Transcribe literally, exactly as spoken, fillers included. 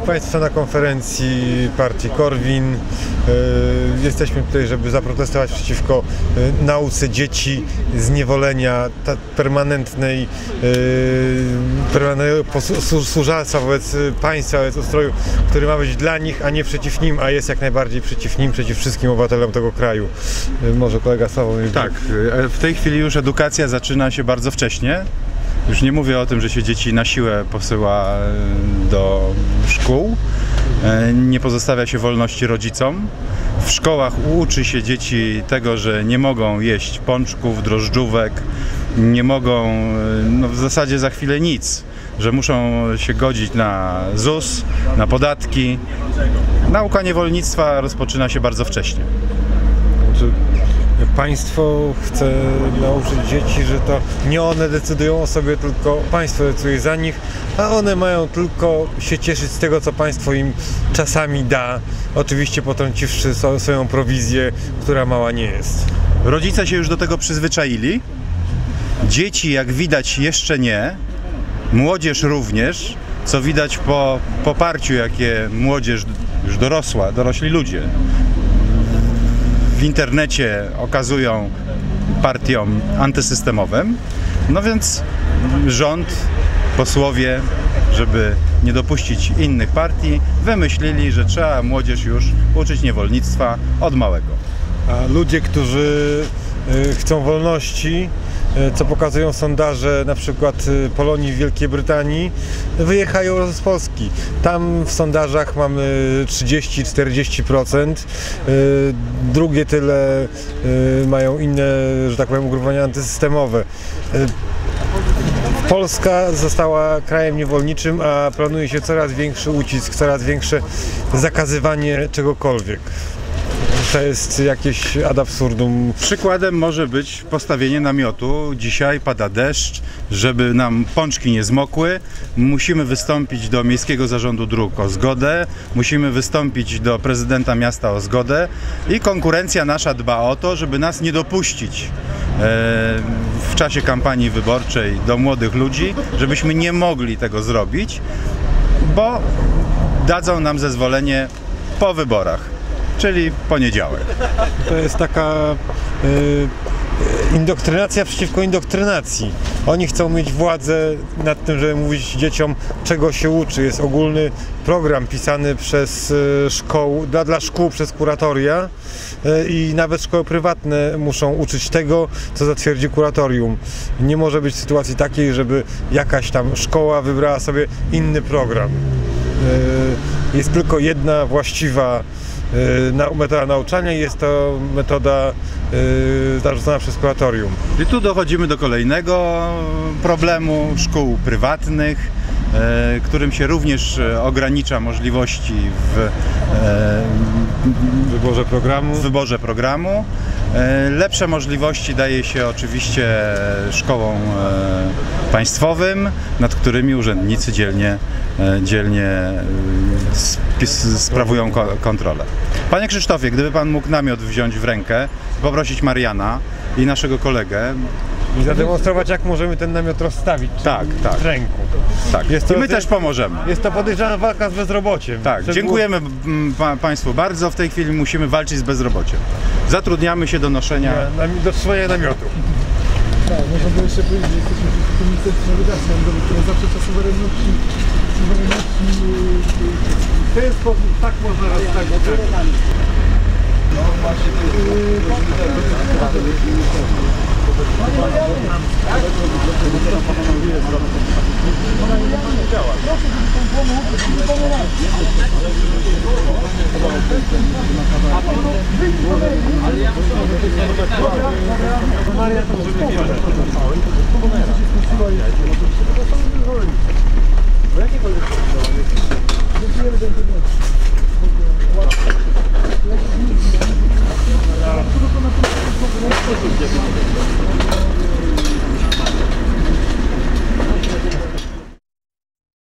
Państwo na konferencji partii Korwin. Jesteśmy tutaj, żeby zaprotestować przeciwko nauce dzieci zniewolenia, permanentnej, permanentnego służalstwa wobec państwa, wobec ustroju, który ma być dla nich, a nie przeciw nim, a jest jak najbardziej przeciw nim, przeciw wszystkim obywatelom tego kraju. Może kolega Sławomir. Tak, w tej chwili już edukacja zaczyna się bardzo wcześnie. Już nie mówię o tym, że się dzieci na siłę posyła do szkół, nie pozostawia się wolności rodzicom. W szkołach uczy się dzieci tego, że nie mogą jeść pączków, drożdżówek, nie mogą, no w zasadzie za chwilę nic, że muszą się godzić na Z U S, na podatki. Nauka niewolnictwa rozpoczyna się bardzo wcześnie. Państwo chce nauczyć dzieci, że to nie one decydują o sobie, tylko państwo decyduje za nich, a one mają tylko się cieszyć z tego, co państwo im czasami da, oczywiście potrąciwszy swoją prowizję, która mała nie jest. Rodzice się już do tego przyzwyczaili, dzieci jak widać jeszcze nie, młodzież również, co widać po poparciu, jakie młodzież już dorosła, dorośli ludzie w internecie okazują partiom antysystemowym. No więc rząd, posłowie, żeby nie dopuścić innych partii, wymyślili, że trzeba młodzież już uczyć niewolnictwa od małego. A ludzie, którzy chcą wolności, co pokazują sondaże na przykład Polonii w Wielkiej Brytanii, wyjechają z Polski. Tam w sondażach mamy trzydzieści do czterdziestu procent, drugie tyle mają inne, że tak powiem, ugrupowania antysystemowe. Polska została krajem niewolniczym, a planuje się coraz większy ucisk, coraz większe zakazywanie czegokolwiek. To jest jakieś ad absurdum. Przykładem może być postawienie namiotu. Dzisiaj pada deszcz, żeby nam pączki nie zmokły. Musimy wystąpić do Miejskiego Zarządu Dróg o zgodę, musimy wystąpić do prezydenta miasta o zgodę i konkurencja nasza dba o to, żeby nas nie dopuścić e, w czasie kampanii wyborczej do młodych ludzi, żebyśmy nie mogli tego zrobić, bo dadzą nam zezwolenie po wyborach. Czyli poniedziałek. To jest taka y, indoktrynacja przeciwko indoktrynacji. Oni chcą mieć władzę nad tym, żeby mówić dzieciom, czego się uczy. Jest ogólny program pisany przez y, szkoły, dla, dla szkół przez kuratoria y, i nawet szkoły prywatne muszą uczyć tego, co zatwierdzi kuratorium. Nie może być sytuacji takiej, żeby jakaś tam szkoła wybrała sobie inny program. Y, jest tylko jedna właściwa metoda nauczania i jest to metoda yy, zarządzana przez kuratorium. I tu dochodzimy do kolejnego problemu szkół prywatnych, yy, którym się również ogranicza możliwości w yy, wyborze programu. W wyborze programu. Yy, lepsze możliwości daje się oczywiście szkołom yy, państwowym, nad którymi urzędnicy dzielnie, yy, dzielnie yy, sprawują ko kontrolę. Panie Krzysztofie, gdyby Pan mógł namiot wziąć w rękę, poprosić Mariana i naszego kolegę i zademonstrować, jak możemy ten namiot rozstawić tak, tak. w ręku. Tak. Jest to, I my też pomożemy. Jest to podejrzana walka z bezrobociem. Tak, Szczegół... dziękujemy pa Państwu bardzo. W tej chwili musimy walczyć z bezrobociem. Zatrudniamy się do noszenia... Na, na, do trzymania namiotu. Tak, można było jeszcze powiedzieć, że jesteśmy przeciwko Ministerstwu Nawigacji Narodowej, które zaprzecza suwerenności, suwerenności w ten sposób, tak można rozstawić. No właśnie, Maria, to